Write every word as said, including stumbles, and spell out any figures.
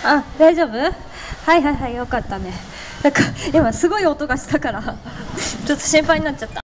あ、大丈夫？はいはいはい、よかったね。なんか今すごい音がしたからちょっと心配になっちゃった。